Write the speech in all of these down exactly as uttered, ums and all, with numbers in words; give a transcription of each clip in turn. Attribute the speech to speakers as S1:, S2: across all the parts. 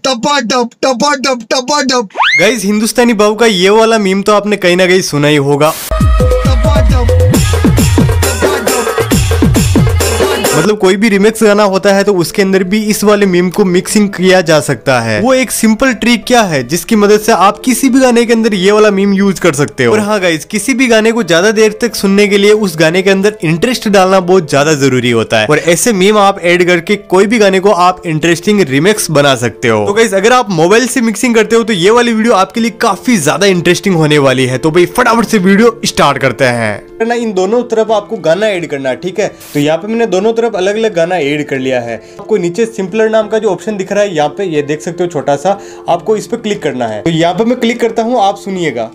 S1: टपाटप टपाटप टपाटप।
S2: Guys हिंदुस्तानी बाबू का ये वाला मीम तो आपने कहीं ना कहीं सुना ही होगा। मतलब कोई भी रिमिक्स गाना होता है तो उसके अंदर भी इस वाले मीम को मिक्सिंग किया जा सकता है। वो एक सिंपल ट्रिक क्या है जिसकी मदद से आप किसी भी गाने के अंदर ये वाला मीम यूज कर सकते हो। और हाँ गाइस, किसी भी गाने को ज्यादा देर तक सुनने के लिए उस गाने के अंदर इंटरेस्ट डालना बहुत ज्यादा जरूरी होता है। और ऐसे मीम आप ऐड करके कोई भी गाने को आप इंटरेस्टिंग रिमिक्स बना सकते हो। तो गाइस अगर आप मोबाइल से मिक्सिंग करते हो तो ये वाली वीडियो आपके लिए काफी ज्यादा इंटरेस्टिंग होने वाली है। तो भाई फटाफट से वीडियो स्टार्ट करते हैं। इन दोनों तरफ आपको गाना ऐड करना है, ठीक है। तो यहाँ पे मैंने दोनों तरफ अलग अलग गाना ऐड कर लिया है। आपको नीचे सिंपलर नाम का जो ऑप्शन दिख रहा है यहाँ पे, ये देख सकते हो छोटा सा, आपको इस पे क्लिक करना है। तो यहाँ पे मैं क्लिक करता हूँ, आप सुनिएगा।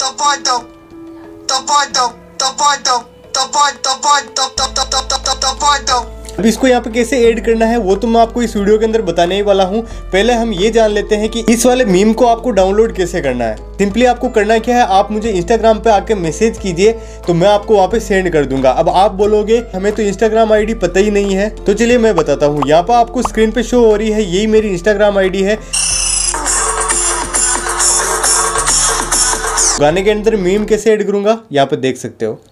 S2: अब इसको यहाँ पे कैसे ऐड करना है वो तो मैं आपको इस वीडियो के अंदर बताने ही वाला हूँ। पहले हम ये जान लेते हैं कि इस वाले मीम को आपको डाउनलोड कैसे करना है। सिंपली आपको करना क्या है, आप मुझे इंस्टाग्राम पे आके मैसेज कीजिए तो मैं आपको वहाँ पे सेंड कर दूंगा। अब आप बोलोगे हमें तो इंस्टाग्राम आईडी पता ही नहीं है, तो चलिए मैं बताता हूँ। यहाँ पर आपको स्क्रीन पे शो हो रही है, यही मेरी इंस्टाग्राम आई डी है। गाने के अंदर मीम कैसे ऐड करूंगा यहाँ पे देख सकते हो।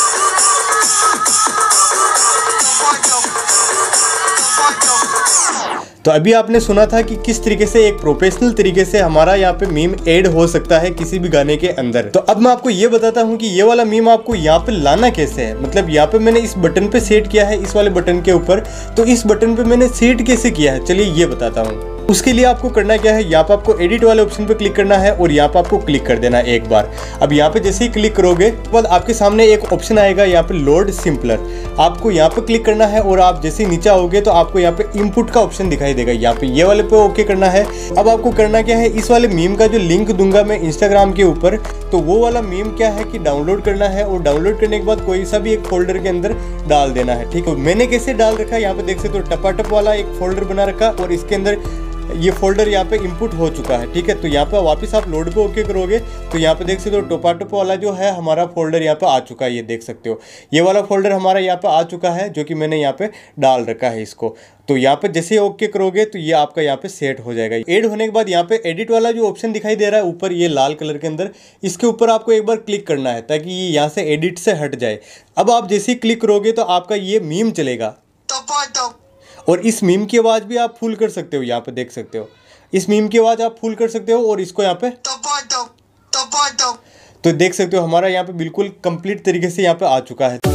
S2: तो अभी आपने सुना था कि किस तरीके से एक प्रोफेशनल तरीके से हमारा यहाँ पे मीम ऐड हो सकता है किसी भी गाने के अंदर। तो अब मैं आपको ये बताता हूँ कि ये वाला मीम आपको यहाँ पे लाना कैसे है। मतलब यहाँ पे मैंने इस बटन पे सेट किया है, इस वाले बटन के ऊपर। तो इस बटन पे मैंने सेट कैसे किया है चलिए ये बताता हूँ। उसके लिए आपको करना क्या है, यहाँ पे आपको एडिट वाले ऑप्शन पे क्लिक करना है और यहाँ पे आपको क्लिक कर देना है एक बार। अब यहाँ पे जैसे ही क्लिक करोगे तो बाद आपके सामने एक ऑप्शन आएगा यहाँ पे लोड सिंपलर। आपको यहाँ पे क्लिक करना है और आप जैसे ही नीचे आओगे तो आपको यहाँ पे इनपुट का ऑप्शन दिखाई देगा। यहाँ पे ये वाले पे ओके करना है। अब आपको करना क्या है, इस वाले मीम का जो लिंक दूंगा मैं इंस्टाग्राम के ऊपर, तो वो वाला मीम क्या है कि डाउनलोड करना है। और डाउनलोड करने के बाद कोई सा भी एक फोल्डर के अंदर डाल देना है, ठीक है। मैंने कैसे डाल रखा है यहाँ पे देख सकते हो, टपाटप वाला एक फोल्डर बना रखा और इसके अंदर ये फोल्डर यहाँ पे इंपुट हो चुका है, ठीक है। तो यहाँ पे वापस आप लोड पे ओके करोगे तो यहाँ पे देख सकते हो टपाटप वाला जो है हमारा फोल्डर यहाँ पे आ चुका है। ये देख सकते हो ये वाला फोल्डर हमारा यहाँ पे आ चुका है जो कि मैंने यहाँ पे डाल रखा है इसको। तो यहाँ पे जैसे ओके करोगे तो ये आपका यहाँ पे सेट हो जाएगा। ऐड होने के बाद यहाँ पे एडिट वाला जो ऑप्शन दिखाई दे रहा है ऊपर ये लाल कलर के अंदर, इसके ऊपर आपको एक बार क्लिक करना है ताकि ये यहाँ से एडिट से हट जाए। अब आप जैसे ही क्लिक करोगे तो आपका ये मीम चलेगा और इस मीम की आवाज़ भी आप फुल कर सकते हो। यहाँ पे देख सकते हो इस मीम की आवाज़ आप फुल कर सकते हो और इसको यहाँ पे तो देख सकते हो हमारा यहाँ पे बिल्कुल कंप्लीट तरीके से यहाँ पे आ चुका है।